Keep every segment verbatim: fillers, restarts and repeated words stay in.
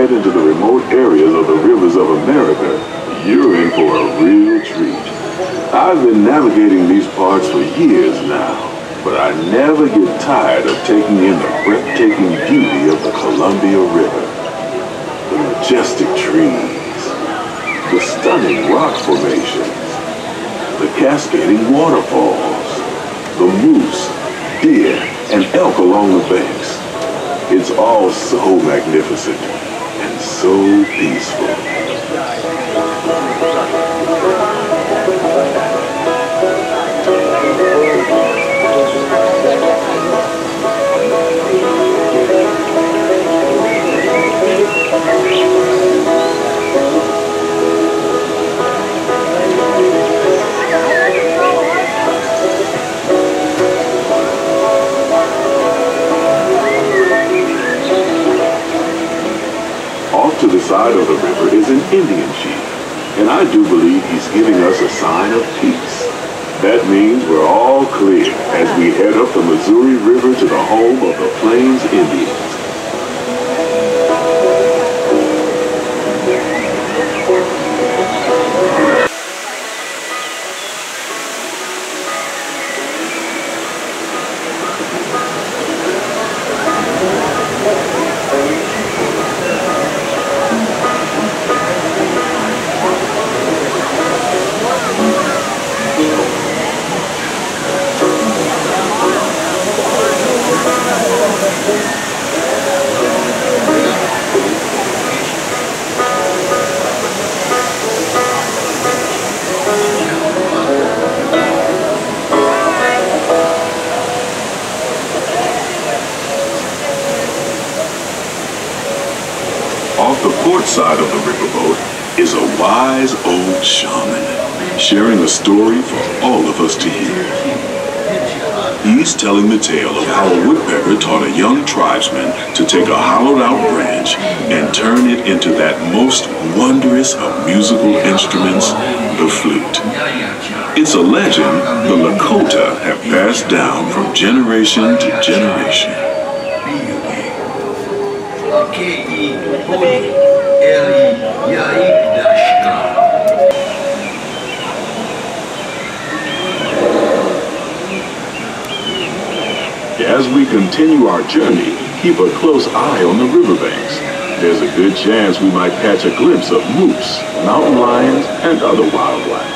head into the remote areas of the rivers of America, you're in for a real treat. I've been navigating these parts for years now, but I never get tired of taking in the breathtaking beauty of the Columbia River. The majestic trees, the stunning rock formations, the cascading waterfalls, the moose, deer, and elk along the banks. It's all so magnificent and so peaceful. To the side of the river is an Indian chief, and I do believe he's giving us a sign of peace. That means we're all clear as we head up the Missouri River to the home of the Plains Indians. Off the port side of the riverboat is a wise old shaman, sharing a story for all of us to hear. He's telling the tale of how a woodpecker taught a young tribesman to take a hollowed-out branch and turn it into that most wondrous of musical instruments, the flute. It's a legend the Lakota have passed down from generation to generation. As we continue our journey, keep a close eye on the riverbanks. There's a good chance we might catch a glimpse of moose, mountain lions, and other wildlife.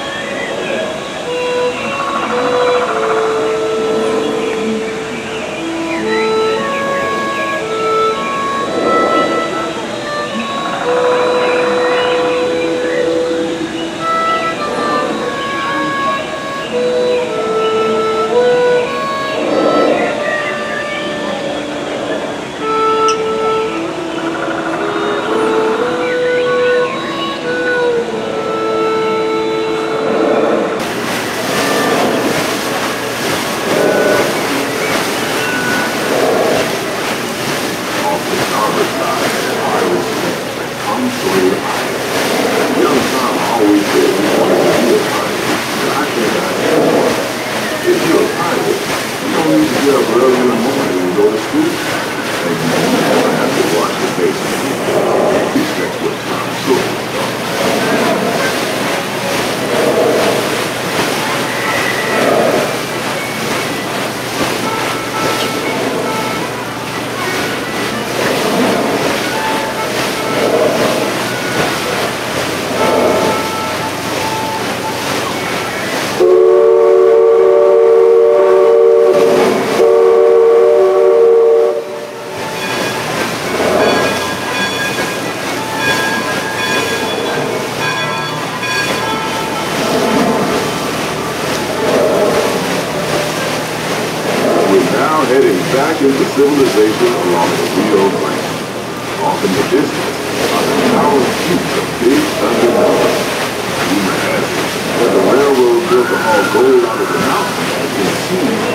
Back into civilization along the Rio Grande. Off in the distance are the towering peaks of Big Thunder Mountain. Rumor has it that the railroad built to haul gold out of the mountain has been seen